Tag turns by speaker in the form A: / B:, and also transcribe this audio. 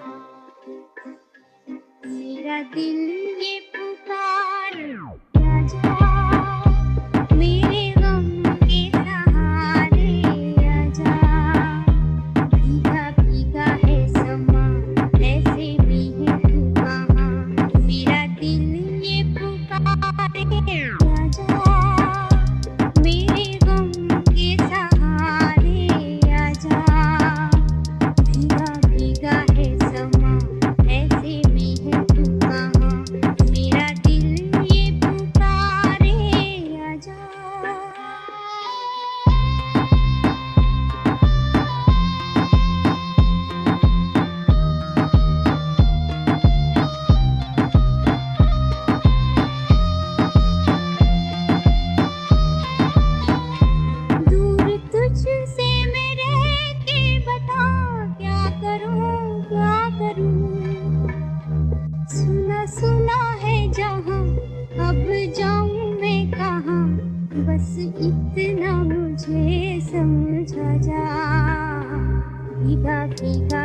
A: मेरा दिल ये पुकारे आजा, मेरे गम के सहारे आजा। भीगा भीगा है समा, ऐसे भी है तू कहाँ। मेरा दिल ये पुकारे आजा, मेरे गम के सहारे आजा। भीगा भीगा है समा, ऐसे में है तू कहाँ। मेरा दिल ये पुकारे आजा। दूर तुझसे मैं रह के बता, क्या करूं क्या करूं। सुना सुना है जहां, अब जाऊं मैं कहाँ। बस इतना मुझे समझा जा, भीगा भीगा